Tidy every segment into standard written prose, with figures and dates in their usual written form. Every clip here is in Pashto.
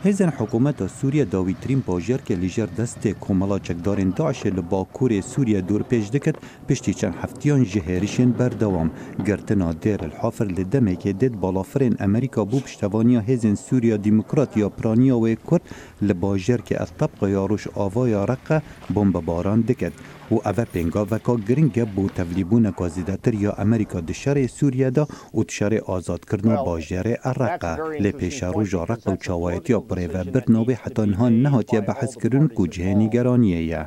هزن حکومت سوریه داویترین باجر که لیجر دست کوملا چکدارین داعش لباکور سوریه دور پیش دکت پشتی چند هفتیان جهریشن بردوام گرتنا دیر الحافر لدمه که دید بالافرین امریکا بو پشتوانیا هزن سوریه دموکراتیا پرانیا و کرد لباجر که از طبق یاروش آوایا رقه بمب باران دکت و اوه پنگا وکا گرنگ بو تولیبون کازیداتر یا امریکا دشار سوریه دا و دشار آزاد کردن باجر الرقه لپیش روژ رقه و چاوایتی پریوه برناوی حتی نها نهاتیه بحث کرن کو جهنی گرانیه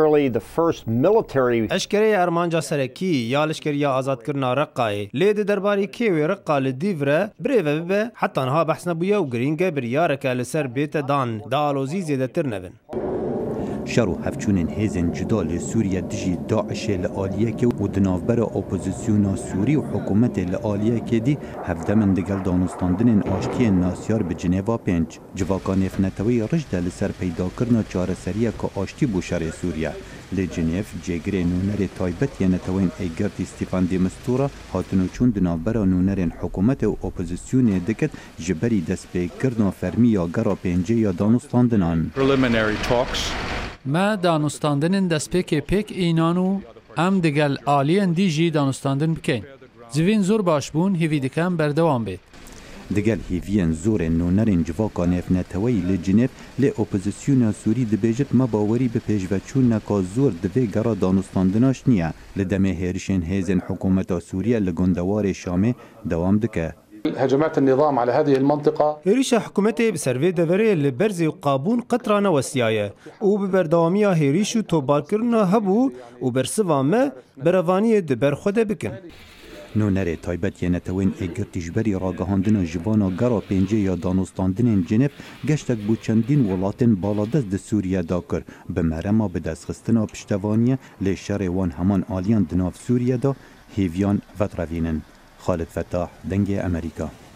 اشکره ارمانجا سرکی یا لشکری آزاد کرنا رقه لید درباری کیوی رقه لدیوره بریوه ببه حتی نها بحث نبویه و گرنگ بریارکه لسر بیت دان دالوزی زیده تر نبن شرو هفچونین هیزن جدال سوریه دجی داعش لآلیه که و دنافبر اپوزیسیون سوری و حکومت لآلیه که دی هفته من دگل دانستاندن آشتی ناسیار به جنیوا 5 جواکان افنتوی رجده لسر پیدا کرنا چاره سریه که آشتی بوشار سوریه لجنیف جگره نونر تایبت ینتوین ایگرت استیفان دیمستورا هاتنو چون دنافبر نونرین حکومت و اپوزیسیون دکت جبری دست به کرنا فرمی یا گرا 5 یا دانستاندنان ما دانستاندن دست پیک اینانو ام دگل آلین دیجی دانستاندن بکن زوین زور باش بون هیوی دکم بردوام بید دگل هیوین زور نونرین جواکا نفنتوی لجنیف لی اپوزیسیون سوری دبیجت ما باوری به پیشوچون نکا زور دوی گرا دانستاندناش نیه لدمه هیرشن هیزن حکومت سوریه لگندوار شامه دوام دکه هجمات النظام على هذه المنطقة هيريش حكومتي بسرفي دفري لبرزي وقابون قطران وسيايا وببردوامية هيريش وتوبالكرنا هبو وبرسوامه بروانية دبر خود بكن نونر تایبت ینتوین ایگرتیجبری راگهاندن جوانا گرا 5 یا دانستاندن جنب گشتک بو چندین ولاتن بالادست د سوریه دا کر به مرما به دست خستنا پشتوانیه لی شر وان همان آلیان دناف سوریه دا هیویان وطروینن خالد فتاح دنگ امریکا